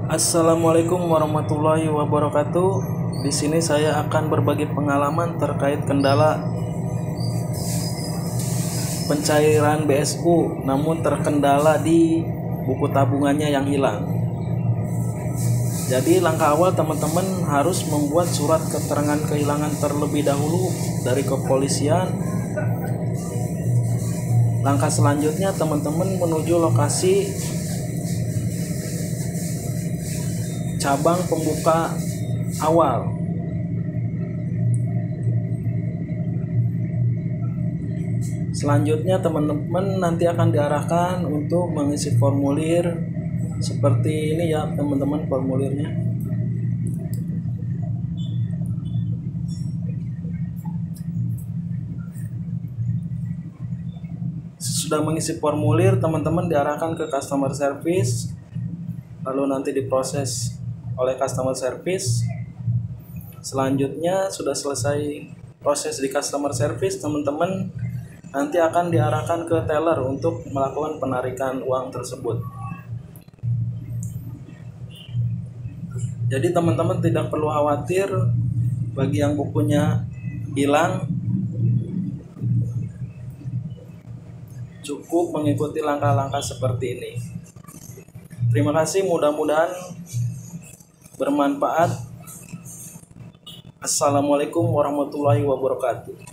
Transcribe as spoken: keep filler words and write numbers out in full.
Assalamualaikum warahmatullahi wabarakatuh. Di sini saya akan berbagi pengalaman terkait kendala pencairan B S U namun terkendala di buku tabungannya yang hilang. Jadi langkah awal teman-teman harus membuat surat keterangan kehilangan terlebih dahulu dari kepolisian. Langkah selanjutnya teman-teman menuju lokasi cabang pembuka awal. Selanjutnya teman-teman nanti akan diarahkan untuk mengisi formulir seperti ini ya teman-teman, formulirnya. Sesudah mengisi formulir, teman-teman diarahkan ke customer service, lalu nanti diproses oleh customer service. Selanjutnya sudah selesai proses di customer service, teman-teman nanti akan diarahkan ke teller untuk melakukan penarikan uang tersebut. Jadi teman-teman tidak perlu khawatir bagi yang bukunya hilang, cukup mengikuti langkah-langkah seperti ini. Terima kasih, mudah-mudahan bermanfaat. Assalamualaikum warahmatullahi wabarakatuh.